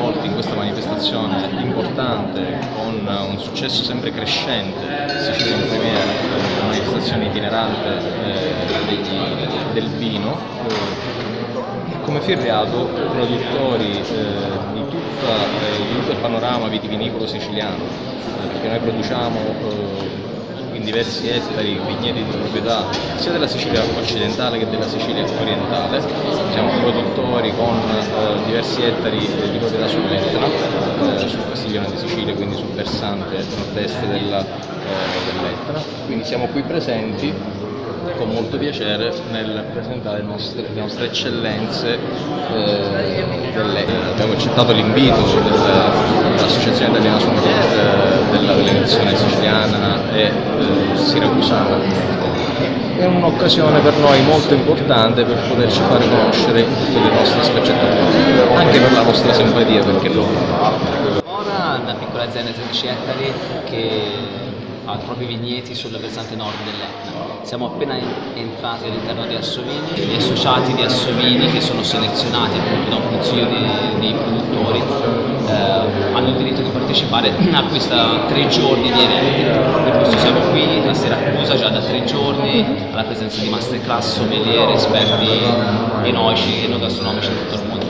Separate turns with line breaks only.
coinvolti in questa manifestazione importante con un successo sempre crescente. Sicilia in Premiera, una manifestazione itinerante del vino. Come Firriato, produttori di tutto il panorama vitivinicolo siciliano, perché noi produciamo in diversi ettari vigneti di proprietà sia della Sicilia occidentale che della Sicilia orientale. Siamo produttori con diversi ettari di proprietà sull'Etna, sul Castiglione di Sicilia, quindi sul versante nord-est dell'Etna. Quindi siamo qui presenti con molto piacere nel presentare le nostre eccellenze dell'Etna. Abbiamo accettato l'invito dell'Associazione Italiana Sommelier, dell'Unione Siciliana e siracusana. È un'occasione per noi molto importante per poterci fare conoscere in tutte le nostre sfaccettature, anche per la vostra simpatia, perché no?
Ora una piccola azienda di 13 ettari che ha i propri vigneti sul versante nord dell'Etna. Siamo appena entrati all'interno di Assovini, gli associati di Assovini, che sono selezionati appunto da un consiglio di produttori, hanno il diritto di partecipare a questa 3 giorni di eventi. Per questo siamo qui a Siracusa già da 3 giorni, alla presenza di masterclass, sommelier, esperti enoici e enogastronomici di tutto il mondo.